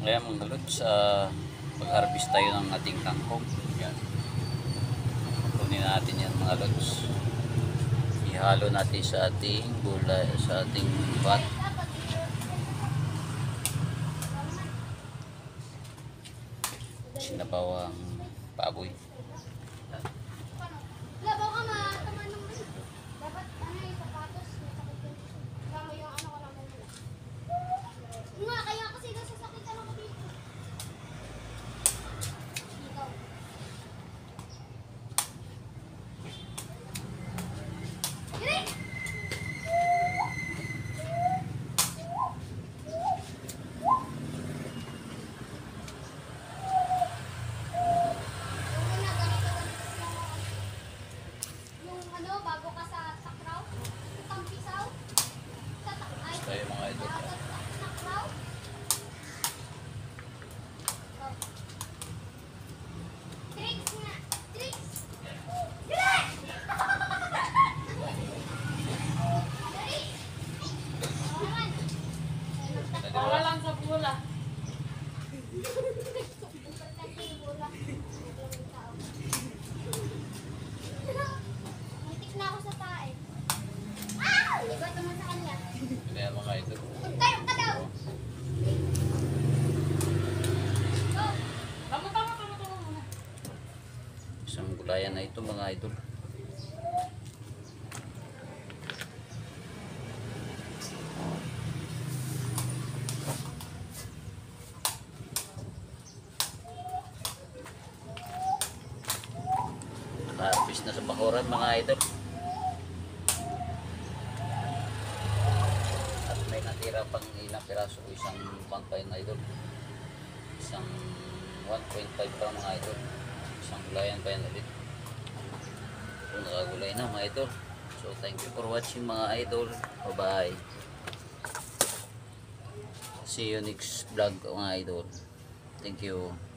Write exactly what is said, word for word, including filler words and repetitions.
Ngayon mga lods, uh, mag-harvest tayo ng ating kangkong. Yan. Kunin natin yan mga lods. Ihalo natin sa ating gulay, sa ating bat. Sinabawang baboy. Tayo mga idol. Para lang sa pula. Muntik na ako sa tae. Ah! Ligot naman sa kanya. Kaya mga idol. Tayo ka daw! Tama, tama, tama, tama muna. Isang gulayan na ito mga idol. Harvest na sa bakuran mga idol. At may natira pang ilang piraso, isang one pa yun idol. Isang one point five pa mga idol. Isang gulayan pa yan ulit. So nakagulay na mga idol. So thank you for watching mga idol. Bye bye. See you next vlog mga idol. Thank you.